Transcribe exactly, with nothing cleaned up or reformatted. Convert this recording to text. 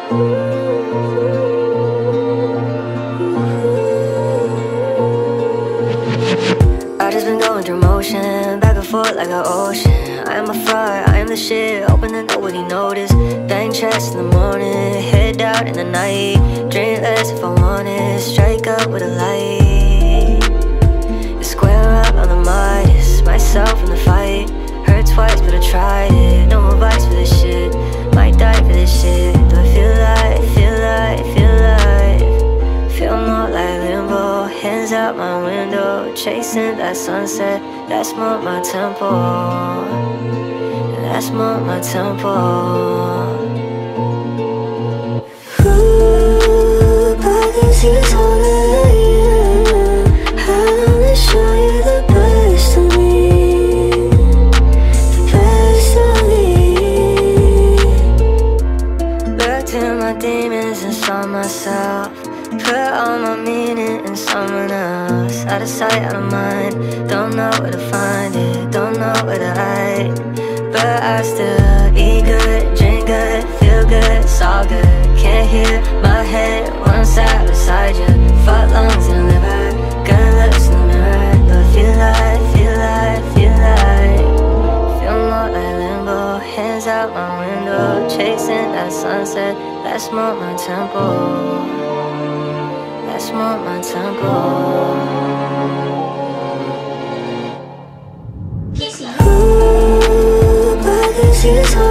I just been going through motion, back and forth like an ocean. I am a fire, I am the shit, hoping that nobody noticed. Bang chest in the morning, head out in the night. Drink less if I want it, strike up with a light. Square up on the Midas, myself in the fight. Hurt twice but I tried it, no advice for this shit. Might die for this shit. Do I feel like, feel like, feel like feel more like limbo, hands out my window. Chasing that sunset, that's more my tempo. That's more my tempo. Ooh, pockets you told me. Demons inside myself, put all my meaning in someone else. Out of sight, out of mind, don't know where to find it, don't know where to hide. But I still eat good, drink good, feel good, it's all good. Can't hear my head when I'm sat beside you. Fuck lungs and liver, good looks in the mirror. Do I feel like, feel like, feel like feel more like limbo, hands out my window. Chasing that sunset, that's more my tempo. That's more my tempo. Keshi. Ooh, pockets you told